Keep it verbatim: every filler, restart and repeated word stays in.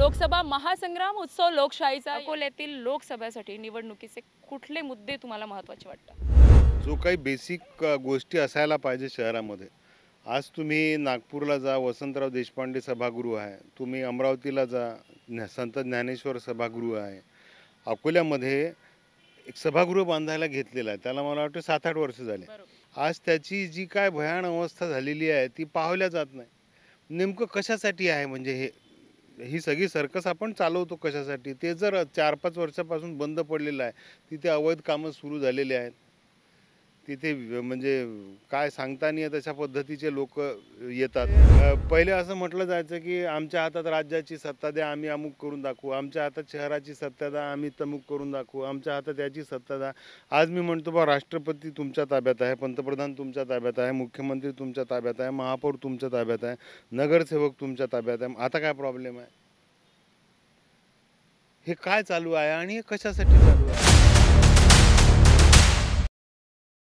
लोकसभा महासंग्राम उत्सव लोकशाहीचा अकोल्यातील लोकसभेसाठी निवडणुकीचे कुठले मुद्दे तुम्हाला महत्त्वाचे वाटतात? जो काही बेसिक गोष्टी असायला पाहिजे शहरामध्ये, आज तुम्ही नागपूरला जा, वसंतराव देशपांडे सभागृह आहे, तुम्ही अमरावतीला जा, संत ज्ञानेश्वर सभागृह आहे, अकोल्यामध्ये एक सभागृह बांधायला घेतलेलं आहे, त्याला मला वाटतं सात आठ वर्ष झाले. आज त्याची जी काय भयान अवस्था झालेली आहे ती पाहिल्या जात नाही. नेमकं कशासाठी आहे? म्हणजे हे ही सगळी सर्कस आपण चालवतो कशासाठी? ते जर चार पाच वर्षापासून बंद पडलेलं आहे, तिथे अवैध कामं सुरू झालेले आहेत, तिथे म्हणजे काय सांगता नाही तशा पद्धतीचे लोक येतात. पहिले असं म्हटलं जायचं की आमच्या हातात राज्याची सत्ता द्या, आम्ही अमुक करून दाखवू, आमच्या हातात शहराची सत्ता द्या, आम्ही तमुक करून दाखवू, आमच्या हातात याची सत्ता द्या. आज मी म्हणतो बा, राष्ट्रपती तुमच्या ताब्यात आहे, पंतप्रधान तुमच्या ताब्यात आहे, मुख्यमंत्री तुमच्या ताब्यात आहे, महापौर तुमच्या ताब्यात आहे, नगरसेवक तुमच्या ताब्यात आहे. आता काय प्रॉब्लेम आहे? हे काय चालू आहे आणि हे कशासाठी चालू आहे?